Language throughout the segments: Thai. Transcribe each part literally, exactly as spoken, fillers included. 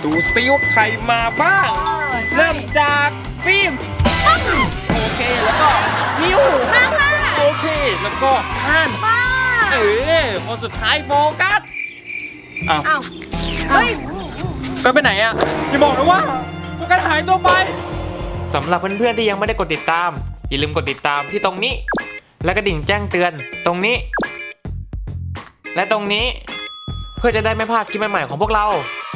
ดูซิว่าใครมาบ้างเริ่มจากฟิล์มโอเคแล้วก็มิวโอเคแล้วก็ฮันเออคนสุดท้ายโฟกัสอ้าวเฮ้ยไปไหนอ่ะอย่าบอกนะว่าโฟกัสหายตัวไปสำหรับเพื่อนๆที่ยังไม่ได้กดติดตามอย่าลืมกดติดตามที่ตรงนี้และกระดิ่งแจ้งเตือนตรงนี้และตรงนี้เพื่อจะได้ไม่พลาดคลิปใหม่ๆของพวกเรา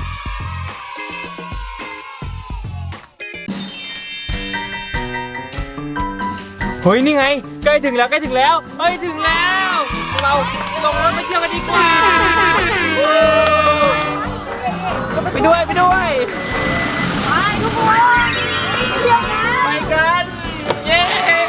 เฮ้ยนี่ไงใกล้ถึงแล้วใกล้ถึงแล้วเฮ้ยถึงแล้วเราลงรถไปเที่ยวกันดีกว่าไปด้วยไปด้วยไปทุกคนเที่ยวกันไปกันเย้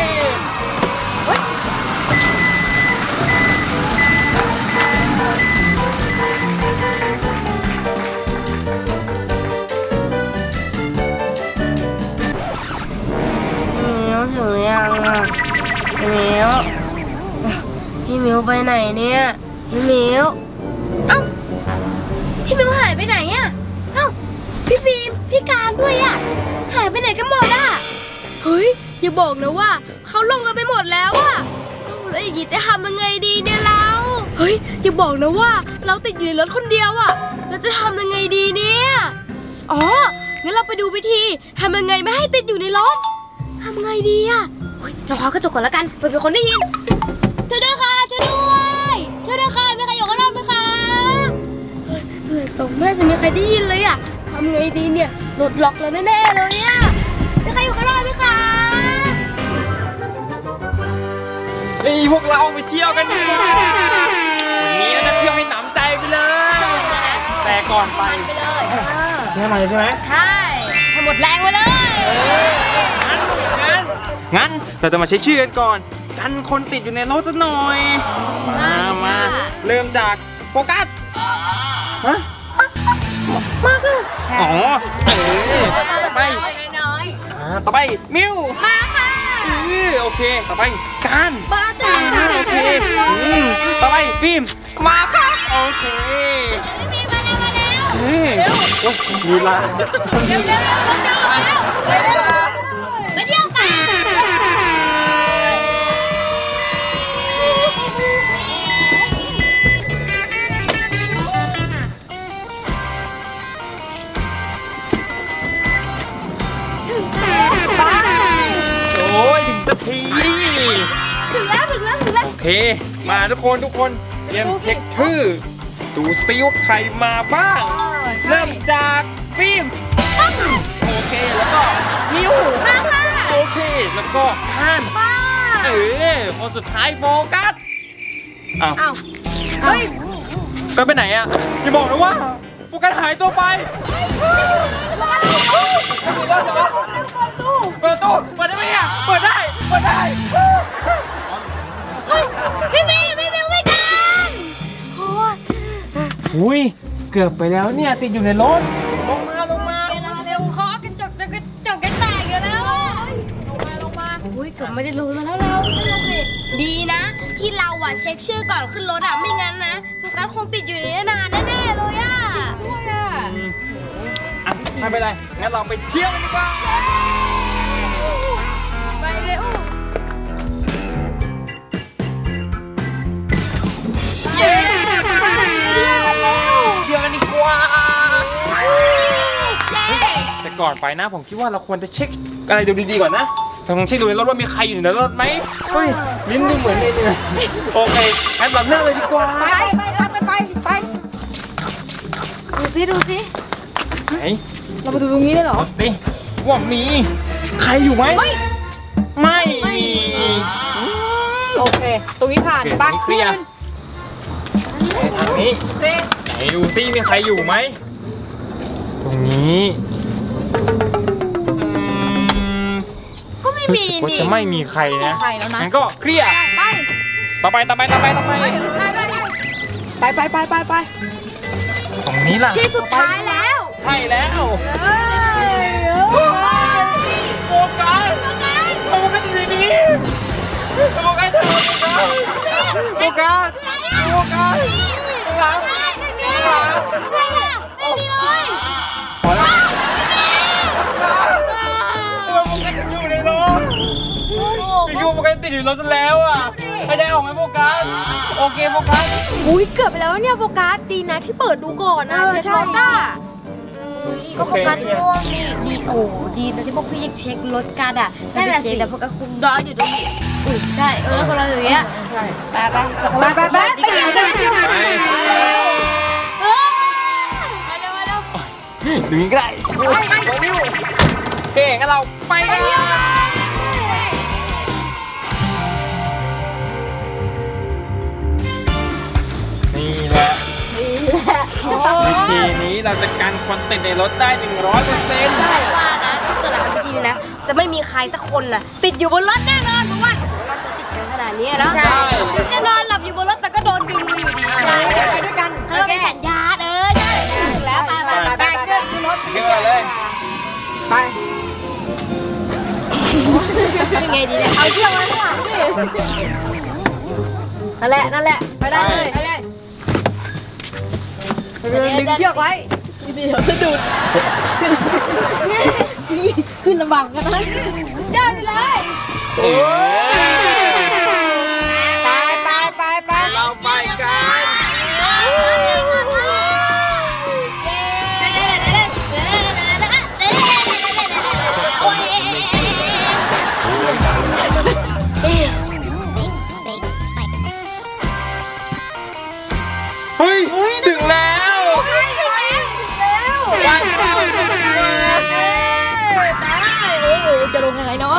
ถึงยังอ่ะพี่มิวพี่มิวไปไหนเนี่ยพี่มิวเอ้าพี่มิวหายไปไหนอ่ะเอ้าพี่ฟิล์มพี่การด้วยอ่ะหายไปไหนกันหมดอ่ะเฮ้ยอย่าบอกนะว่าเขาลงกันไปหมดแล้วอ่ะแล้วอย่างนี้จะทำยังไงดีเนี่ยเราเฮ้ยอย่าบอกนะว่าเราติดอยู่ในรถคนเดียวอ่ะเราจะทำยังไงดีเนี่ยอ๋องั้นเราไปดูวิธีทำยังไงไม่ให้ติดอยู่ในรถทำไงดีอะเราเคาะกระจกก่อนแล้วกันเผื่อเป็นคนได้ยินช่วยด้วยค่ะช่วยด้วยช่วยด้วยค่ะมีใครอยู่ข้างนอกไหมคะเผื่อส่งแม่จะมีใครได้ยินเลยอะทำไงดีเนี่ยรถล็อกแล้วแน่ๆเลยอะมีใครอยู่ข้างนอกไหมคะเฮ้ยพวกเราไปเที่ยวกันดีกว่าวันนี้เราจะเที่ยวให้หนำใจไปเลยแต่ก่อนไปใช่ไหมใช่ไหมใช่ให้หมดแรงไปเลยงั้นเราจะมาเช็คชื่อกันก่อนกันคนติดอยู่ในรถสักหน่อยมามาเริ่มจากโฟกัสฮะมาค่ะอ๋อเออต่อไปน้อยๆต่อไปมิวมาค่ะเออโอเคต่อไปการมาจ้าโอเคต่อไปฟิล์มมาค่ะโอเคฟิล์มมาแล้วมาแล้วเร็วมีลาเร็วเร็วเร็วเร็วเร็วไปเที่ยวกันโอ้ยถึงสักทีถึงแล้วถึงแล้วถึงแล้วโอเคมาทุกคนทุกคนเตรียมเช็คชื่อดูซิว่าใครมาบ้างเริ่มจากฟิล์มโอเคแล้วก็มิวโอเคแล้วก็ฮันเออคนสุดท้ายโฟกัสอ้าวเฮ้ยไปไปไหนอ่ะอย่าบอกนะว่าโฟกัสหายตัวไปเปิดตู้เปิดได้ไหมอ่ะเปิดได้เปิดได้พี่มิวพี่มิวไม่กันโอ้ยอุ้ยเกือบไปแล้วเนี่ยติดอยู่ในรถลงมาลงมาเร็วเคาะกระจกกระจกกระแตกอยู่แล้วลงมาลงมาอุ้ยเกือบไม่ได้ลงมาแล้วเรานั่นสิดีนะที่เราอ่ะเช็คชื่อก่อนขึ้นรถอ่ะไม่งั้นนะโฟกัสคงติดอยู่ในนานแน่ๆเลยอ่ะด้วยอ่ะไม่เป็นไรงั้นเราไปเที่ยวกันดีกว่าไปเร็วเย้เที่ยวกันดีกว่าแต่ก่อนไปนะผมคิดว่าเราควรจะเช็คอะไรดูดีๆก่อนนะต้องเช็คดูในรถว่ามีใครอยู่ในรถไหมเฮ้ยลิ้นดูเหมือนเลยเนี่ยโอเคงั้นเราเริ่มเลยดีกว่าไปไปไปไปไปดูสิดูสิไหนเรามาดูตรงนี้ได้หรอสิว่ามีใครอยู่ไหมไม่มีโอเคตรงนี้ผ่านไปเคลียร์ทางนี้ไหนดูซิมีใครอยู่ไหมตรงนี้ก็ไม่มีนี่จะไม่มีใครนะงั้นก็เคลียร์ไปต่อไปต่อไปต่อไปต่อไปไปไปไปไปไปตรงนี้ล่ะที่สุดท้ายแล้วใช่แล้วโฟกัสโฟกัสดีๆโฟกัสเถอะโฟกัสโฟกัสหลังหลังไม่ดีเลยพอมันติดอยู่รถซะแล้วอ่ะไม่ได้ออกไหมโฟกัสโอเคโฟกัสอุ้ยเกือบไปแล้วเนี่ยโฟกัสดีนะที่เปิดดูก่อนนะเช็ครถอ่ะก็โฟกัสง่วงนี่ดีโอ้ดีนะที่พวกพี่ยังเช็ครถกันอ่ะนั่นแหละสิแต่โฟกัสคุมดออยู่ตรงนี้อุ้ยใช่เออคนเราอย่างเงี้ยไปไปไปไปไปไปเดี๋ยวกันไปเร็วไปเร็วไปเร็วดึงก็ได้โอเคงั้นเราไปกันนี่แหละวิธีนี้เราจะกันควันติดในรถได้หนึ่งร้อยเปอร์เซ็นต์ใช่ว่านะถ้าเกิดเราทำวิธีนี้นะจะไม่มีใครสักคนน่ะติดอยู่บนรถแน่นอนเพราะว่าเราติดเชื้อขนาดนี้เนาะจะนอนหลับอยู่บนรถแต่ก็โดนดึงไปอยู่ดีใช่ไปด้วยกันเธอเป็นสัญญาเออใช่ถึงแล้วไปไปไปไปขึ้นรถขึ้นมาเลยไปยังไงดีเนี่ยเอาเชือกมาข้างหลังดินั่นแหละนั่นแหละไปได้เลยไปเลยดึงเชือกไว้เดี๋ยวสะดุดขึ้นลำบากกันนะยอดไปเลยไปไปไปไปเราไปกันเฮ้ยถึงแล้วไปแล้วจะลงยังไงเนาะ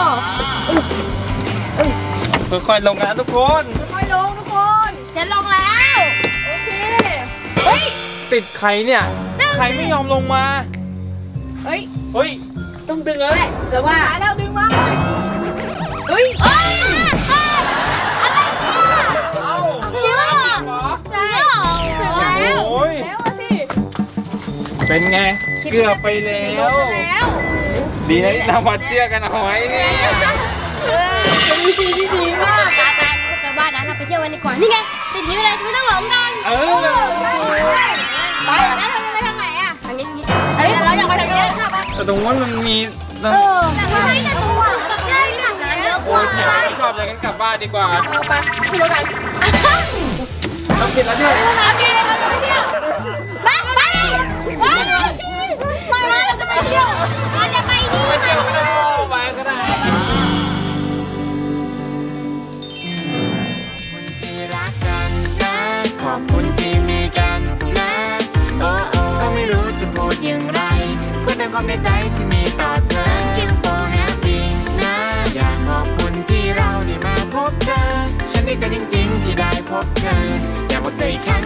ค่อยๆลงนะทุกคนค่อยลงทุกคนฉันลงแล้วโอเคเฮ้ยติดใครเนี่ยใครไม่ยอมลงมาเฮ้ยเฮ้ยต้องดึงแล้วแหละหรือว่าแล้วดึงมาเฮ้ยเอ้ยอะไรเนี่ยเอ้าจริงเหรอเหรอใช่แล้วโอ้ยแล้วสิเป็นไงเกือบไปแล้วดีนะที่เรามาเชื่อกันเอาไว้เนี่ยเป็นวิธีที่ดีมากตาตากันว่านะเราไปเที่ยวกันดีกว่านี่ไงติดนี้ไปเลยไม่ต้องหลงกันเออไปแล้วเราจะไปทางไหนอ่ะทางนี้เฮ้ยเราอยากไปทางนี้ค่ะแต่ตรงนั้นมันมีเออแต่ไม่ใช่แต่ตัวกับใช่หนักนะเยอะกโอ้ว่ายแถวไม่ชอบอะไรกันกลับบ้านดีกว่าเอาไปขึ้นรถกันเราผิดแล้วเนี่ยมาเที่ยวเราจะไปเที่ยวไปไปไปไปเราจะไปเที่ยวเราจะไปดีไปเที่ยวก็ได้ไปก็ได้ที่รักกันนะขอบคุณที่มีกันนะโอ้โอ้ก็ไม่รู้จะพูดอย่างไรพูดแต่ความในใจที่มีต่อเธอ Thank you for having นะอยากขอบคุณที่เราได้มาพบเธอฉันดีใจจริงๆที่ได้พบเธออยากบอกเธออีกครั้ง